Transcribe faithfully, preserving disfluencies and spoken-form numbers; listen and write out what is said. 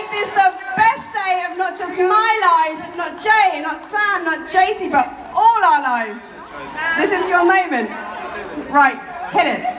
make this the best day of not just my life, not Jay, not Sam, not J C, but all our lives. This is your moment. Right, hit it.